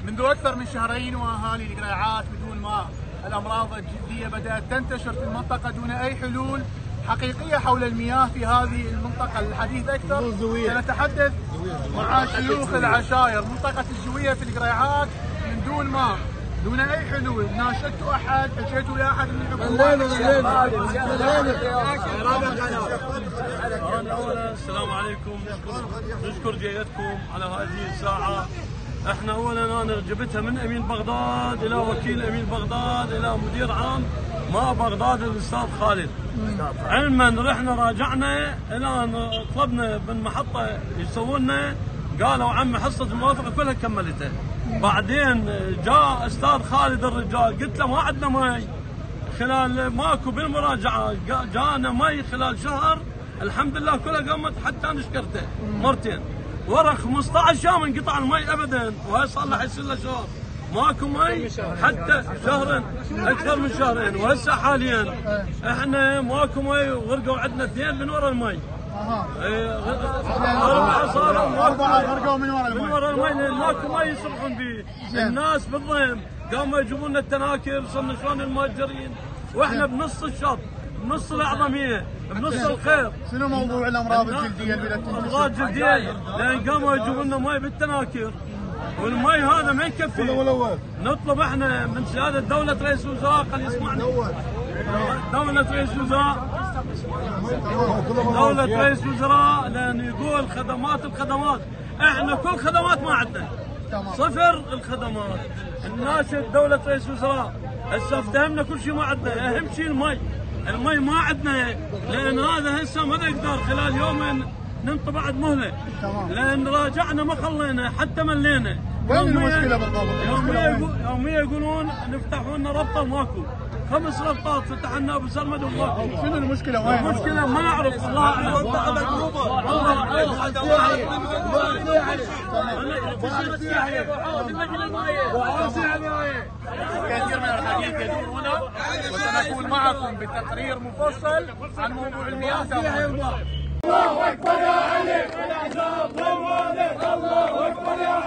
منذ أكثر من شهرين وأهالي القريعات بدون ماء. الأمراض الجلدية بدأت تنتشر في المنطقة دون أي حلول حقيقية حول المياه في هذه المنطقة. الحديث أكثر سنتحدث مع شيوخ العشائر. منطقة الزوية في القريعات من دون ماء، دون أي حلول. ناشدت أحد، حكيت ويا أحد من الحكومة. السلام عليكم، نشكر جيتكم على هذه الساعة. احنا اولا انا جبتها من امين بغداد الى وكيل امين بغداد الى مدير عام ماء بغداد الاستاذ خالد. علما رحنا راجعنا الى ان طلبنا بالمحطه يسوون لنا، قالوا عمي حصه الموافقه كلها كملتها. بعدين جاء استاذ خالد الرجال، قلت له ما عندنا مي خلال ماكو بالمراجعه، جانا مي خلال شهر الحمد لله كلها قامت، حتى انا شكرته مرتين. ورا 15 يوم انقطع المي ابدا، وهي صار له يصير له شهر ماكو مي، حتى شهرين اكثر من شهرين. وهسه حاليا احنا ماكو مي، وغرقوا عندنا اثنين من ورا المي. أربعة صاروا غرقوا من ورا المي لأن ماكو مي يصرفون به. الناس بالضيم قاموا يجيبون لنا التناكر، صرنا شلون المهجرين واحنا بنص الشط، بنص الاعظميه، بنص الخير. شنو موضوع الامراض الجلديه اللي بدات تنتشر؟ الامراض الجلديه لان قاموا يجيبون لنا مي بالتناكر، والمي هذا ما يكفي. نطلب احنا من سياده دوله رئيس الوزراء، قال يسمعنا دوله رئيس الوزراء، دولة رئيس الوزراء، لأن يقول الخدمات احنا كل خدمات ما عندنا، صفر الخدمات. الناشد دولة رئيس الوزراء هسه افتهمنا كل شيء ما عندنا، اهم شيء المي ما عندنا، لأن هذا هسه ما نقدر خلال يومين ننطي بعد مهله، لأن راجعنا ما خلينا حتى ملينا. وين المشكلة بالضبط؟ يوميا يقولون نفتحوا لنا ربطة ماكو، 5 ربطات فتحنا ابو سرمد وماكو. شنو المشكلة وين؟ المشكلة ما نعرف، الله اعلم. كثير من الحديث يدور هنا، وسنكون معكم بتقرير مفصل عن موضوع المياه. الله اكبر يا علي، الله اكبر يا